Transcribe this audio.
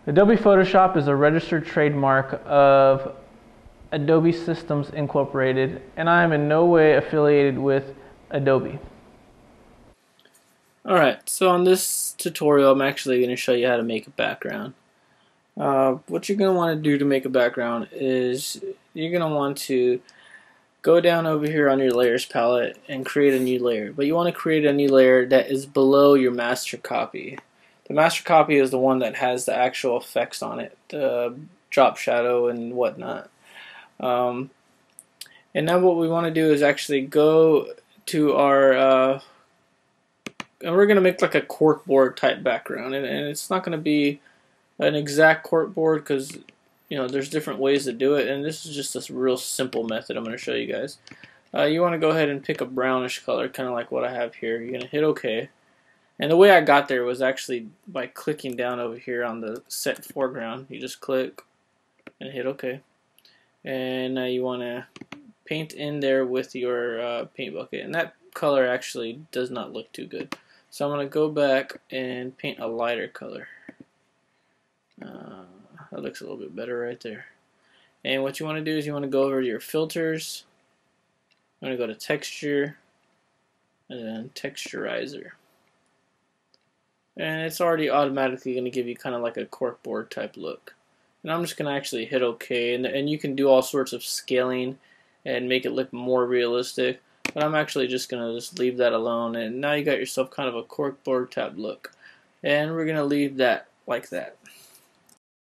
Adobe Photoshop is a registered trademark of Adobe Systems Incorporated, and I am in no way affiliated with Adobe. Alright, so on this tutorial I'm actually going to show you how to make a background. What you're going to want to do to make a background is you're going to want to go down over here on your layers palette and create a new layer. But you want to create a new layer that is below your master copy. The master copy is the one that has the actual effects on it, the drop shadow and whatnot. And now what we want to do is actually go to our and we're going to make like a corkboard type background, and it's not going to be an exact corkboard because there's different ways to do it, and this is just a real simple method I'm going to show you guys. You want to go ahead and pick a brownish color, kind of like what I have here. You're going to hit OK. And the way I got there was actually by clicking down over here on the set foreground. You just click and hit OK. And now you want to paint in there with your paint bucket. And that color actually does not look too good. So I'm going to go back and paint a lighter color. That looks a little bit better right there. And what you want to do is you want to go over to your filters. I'm going to go to texture and then texturizer. And it's already automatically going to give you kind of like a corkboard type look. And I'm just going to actually hit OK, and you can do all sorts of scaling and make it look more realistic, but I'm actually just going to just leave that alone, and now you got yourself kind of a corkboard type look. And we're going to leave that like that.